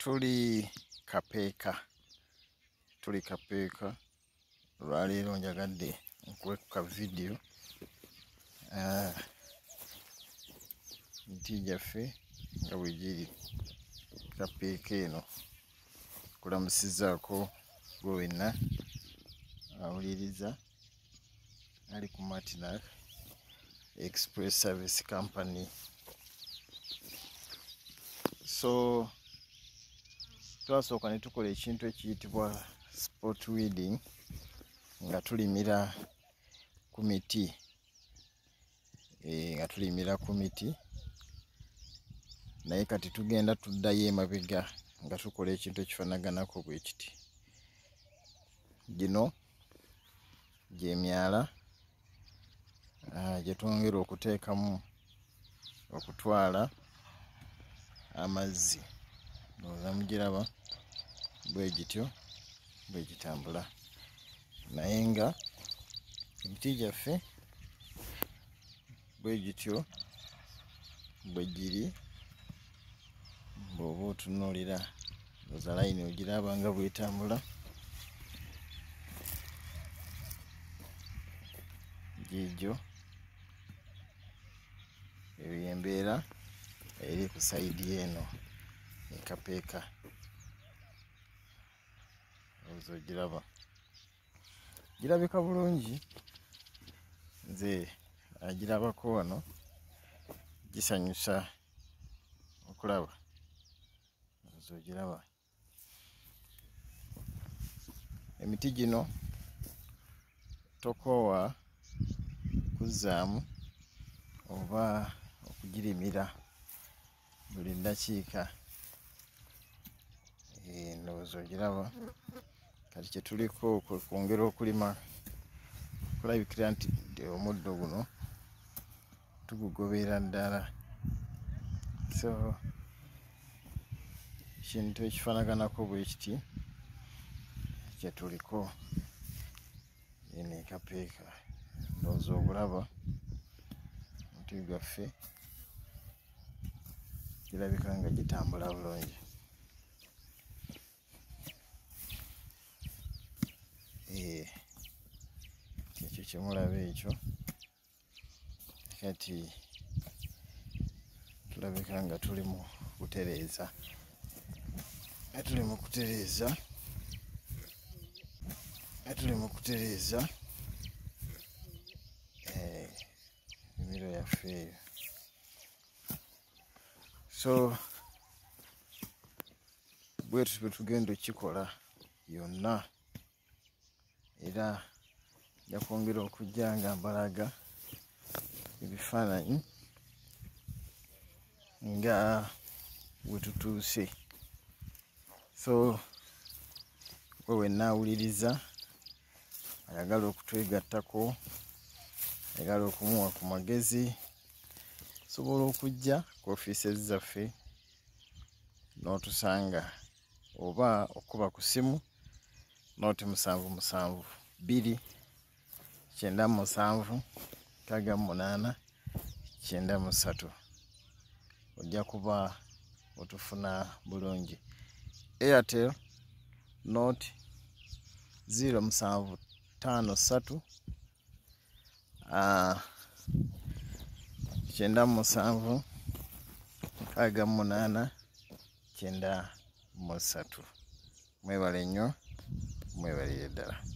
Tuli kapeeka olwaleero njagadde nkuweka video miti gyaffe nga bwe giri. Kapeeka eno kulamusizaako gwe wenna awuliriza ali ku Martinal Express Service Company. So twasooka ne tukola ekintu ekiyitibwa spot weeding nga tulimira ku miti naye kati tugenda tuddayo emabega nga tukola ekintu ekifaanaganako bwe kiti. Gino gy'emyala gye twongera okuteekamu okutwala amazzi. Ndowooza mugiraba bwe gityo bwe gitambula, naye nga emiti gyaffe bwe gityo bwe giri. Bw'oba otunuulira ndowooza layini ogiraba nga bw'etambula. Giigyo eyo y'embeera eri ku sayidi eno ekapeeka. Ndowooza ogiraba, girabika bulungi. Nze agirabako wano gisanyusa okulaba. Ndowooza ogiraba. Emiti gino tokoowa kuzzaamu oba okugirimira buli ddakiika. Ndowooza ogiraba. Kati kye tuliko kwe kwongera okulima, kulabikira nti omuddo guno tugugobera ddala. So kintu ekifaanaganako bwe kiti kye tuliko. Eno ekapeeka ndowooza ogulaba. Omuti gwaffe girabika nga gitambula bulungi. Ekyo kye mulaba ekyo kati tulabika nga tuli mu kutereeza. Ennimiro yaffe eyo. So bwetu bwe tugenda okikola yonna, era nja kwongera okujja nga mbalaga ebifaananyi nga bwe tutuuse. So gwe wenna awuliriza ayagala okutwegattako, ayagala okumuwa ku magezi, sobola okujja ku ofiisi zaffe n'otusanga, oba okuba ku ssimu 0772 97 68 93. Ojja kuba otufuna bulungi. Airtel 0753 97 68 93. Mwebale nnyo, mwebalire ddala.